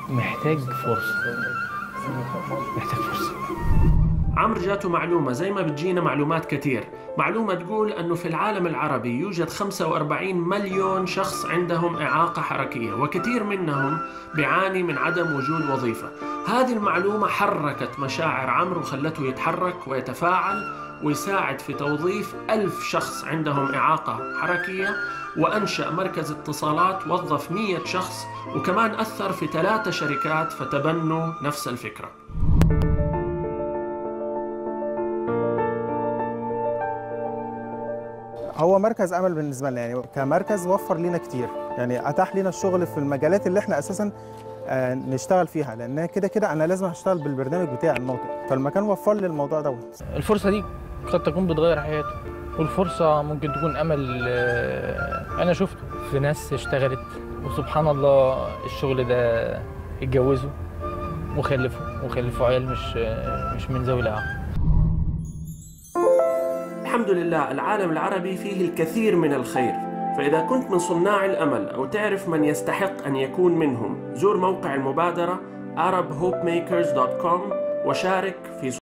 محتاج فرصة، محتاج فرصة. عمرو جاته معلومة زي ما بتجينا معلومات كتير، معلومة تقول أنه في العالم العربي يوجد 45 مليون شخص عندهم إعاقة حركية، وكثير منهم بيعاني من عدم وجود وظيفة. هذه المعلومة حركت مشاعر عمرو وخلته يتحرك ويتفاعل ويساعد في توظيف 1000 شخص عندهم إعاقة حركية، وأنشأ مركز اتصالات وظف 100 شخص، وكمان أثر في 3 شركات فتبنوا نفس الفكرة. هو مركز امل بالنسبه لنا، يعني كمركز وفر لنا كتير، يعني اتاح لنا الشغل في المجالات اللي احنا اساسا نشتغل فيها، لان كده كده انا لازم اشتغل بالبرنامج بتاعي الناطق، فالمكان وفر لي الموضوع دوت. الفرصة دي قد تكون بتغير حياته، والفرصة ممكن تكون أمل أنا شفته في ناس اشتغلت وسبحان الله الشغل ده اتجوزوا وخلفوا عيال مش من ذوي الإعاقة. الحمد لله العالم العربي فيه الكثير من الخير، فإذا كنت من صناع الأمل أو تعرف من يستحق أن يكون منهم، زور موقع المبادرة arabhopemakers.com وشارك في